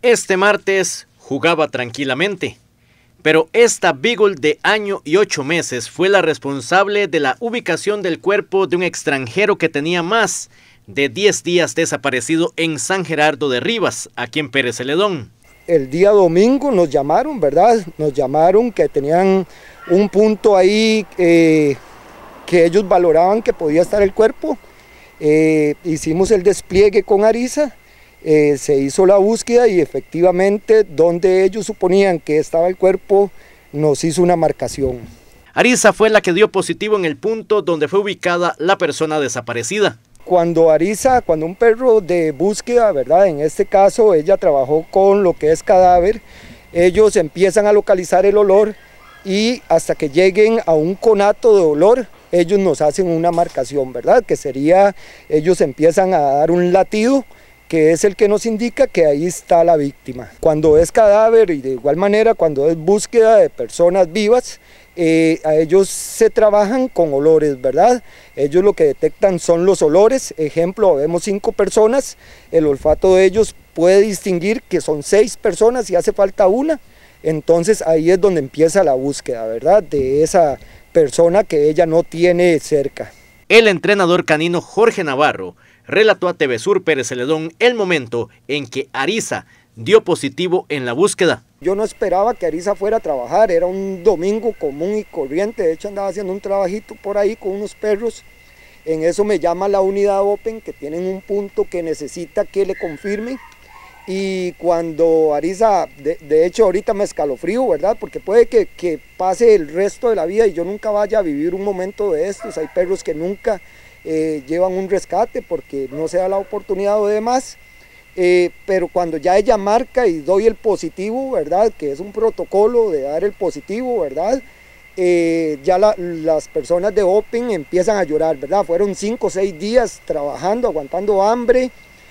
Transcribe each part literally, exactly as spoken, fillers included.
Este martes jugaba tranquilamente, pero esta Beagle de año y ocho meses fue la responsable de la ubicación del cuerpo de un extranjero que tenía más de diez días desaparecido en San Gerardo de Rivas, aquí en Pérez Celedón. El día domingo nos llamaron, ¿verdad? Nos llamaron que tenían un punto ahí eh, que ellos valoraban que podía estar el cuerpo. Eh, hicimos el despliegue con Arisa. Eh, se hizo la búsqueda y efectivamente donde ellos suponían que estaba el cuerpo nos hizo una marcación. Arisa fue la que dio positivo en el punto donde fue ubicada la persona desaparecida. Cuando Arisa, cuando un perro de búsqueda, ¿verdad? En este caso ella trabajó con lo que es cadáver, ellos empiezan a localizar el olor y hasta que lleguen a un conato de olor, ellos nos hacen una marcación, ¿verdad? Que sería, ellos empiezan a dar un latido, que es el que nos indica que ahí está la víctima. Cuando es cadáver y de igual manera cuando es búsqueda de personas vivas, eh, a ellos se trabajan con olores, ¿verdad? Ellos lo que detectan son los olores. Ejemplo, vemos cinco personas, el olfato de ellos puede distinguir que son seis personas y hace falta una. Entonces ahí es donde empieza la búsqueda, ¿verdad? De esa persona que ella no tiene cerca. El entrenador canino Jorge Navarro relató a T V Sur Pérez Celedón el momento en que Arisa dio positivo en la búsqueda. Yo no esperaba que Arisa fuera a trabajar, era un domingo común y corriente, de hecho andaba haciendo un trabajito por ahí con unos perros. En eso me llama la unidad Open, que tienen un punto que necesita que le confirme. Y cuando Arisa, de, de hecho ahorita me escalofrío, ¿verdad? Porque puede que, que pase el resto de la vida y yo nunca vaya a vivir un momento de estos. Hay perros que nunca eh, llevan un rescate porque no se da la oportunidad o demás. Eh, pero cuando ya ella marca y doy el positivo, ¿verdad? Que es un protocolo de dar el positivo, ¿verdad? Eh, ya la, las personas de Open empiezan a llorar, ¿verdad? Fueron cinco o seis días trabajando, aguantando hambre,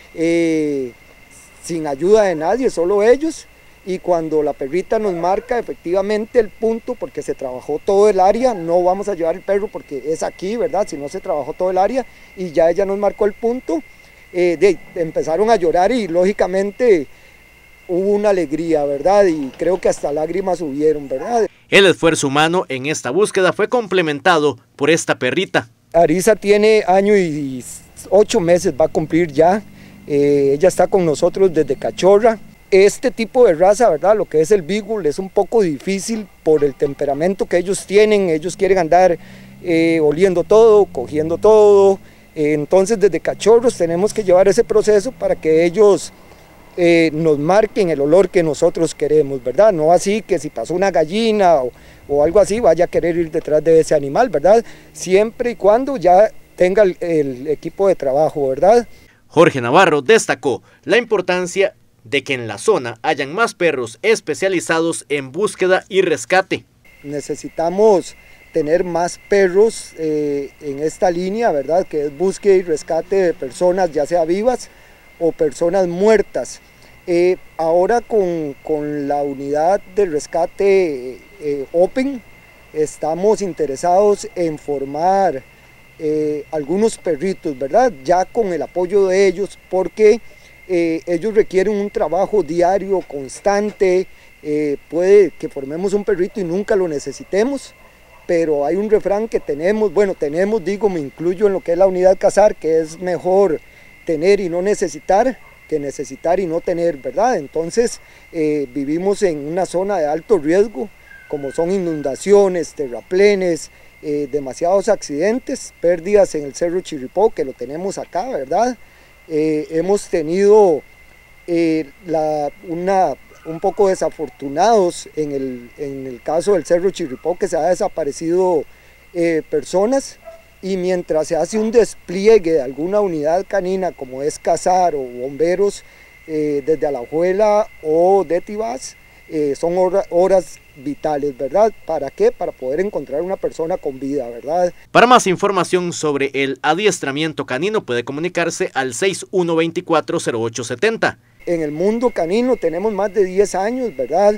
eh, sin ayuda de nadie, solo ellos. Y cuando la perrita nos marca efectivamente el punto, porque se trabajó todo el área, no vamos a llevar el perro porque es aquí, ¿verdad? Si no se trabajó todo el área y ya ella nos marcó el punto, eh, de, empezaron a llorar y lógicamente hubo una alegría, ¿verdad? Y creo que hasta lágrimas hubieron, ¿verdad? El esfuerzo humano en esta búsqueda fue complementado por esta perrita. Arisa tiene año y ocho meses, va a cumplir ya. Eh, ella está con nosotros desde cachorra. Este tipo de raza, ¿verdad? Lo que es el Beagle es un poco difícil por el temperamento que ellos tienen. Ellos quieren andar eh, oliendo todo, cogiendo todo. Eh, entonces desde cachorros tenemos que llevar ese proceso para que ellos eh, nos marquen el olor que nosotros queremos, ¿verdad? No así que si pasó una gallina o, o algo así vaya a querer ir detrás de ese animal, ¿verdad? Siempre y cuando ya tenga el, el equipo de trabajo, ¿verdad? Jorge Navarro destacó la importancia de que en la zona hayan más perros especializados en búsqueda y rescate. Necesitamos tener más perros eh, en esta línea, ¿verdad? Que es búsqueda y rescate de personas, ya sea vivas o personas muertas. Eh, ahora con, con la unidad de rescate eh, Open, estamos interesados en formar Eh, algunos perritos, ¿verdad? Ya con el apoyo de ellos, porque eh, ellos requieren un trabajo diario, constante. Eh, puede que formemos un perrito y nunca lo necesitemos, pero hay un refrán que tenemos, bueno, tenemos, digo, me incluyo en lo que es la unidad Cazar, que es mejor tener y no necesitar que necesitar y no tener, ¿verdad? Entonces eh, vivimos en una zona de alto riesgo, como son inundaciones, terraplenes, Eh, demasiados accidentes, pérdidas en el Cerro Chirripó, que lo tenemos acá, ¿verdad? Eh, hemos tenido eh, la, una, un poco desafortunados en el, en el caso del Cerro Chirripó, que se ha desaparecido eh, personas, y mientras se hace un despliegue de alguna unidad canina, como es Cazar o bomberos, eh, desde Alajuela o de Tibás, eh, son hora, horas vitales, ¿verdad? ¿Para qué? Para poder encontrar una persona con vida, ¿verdad? Para más información sobre el adiestramiento canino puede comunicarse al seis uno dos cuatro cero ocho siete cero. En el mundo canino tenemos más de diez años, ¿verdad?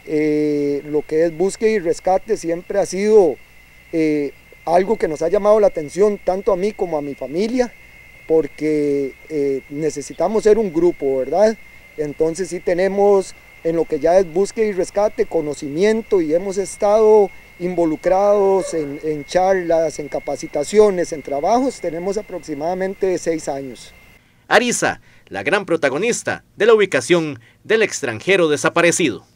Eh, lo que es búsqueda y rescate siempre ha sido eh, algo que nos ha llamado la atención tanto a mí como a mi familia, porque eh, necesitamos ser un grupo, ¿verdad? Entonces sí tenemos en lo que ya es búsqueda y rescate conocimiento y hemos estado involucrados en, en charlas, en capacitaciones, en trabajos, tenemos aproximadamente seis años. Arisa, la gran protagonista de la ubicación del extranjero desaparecido.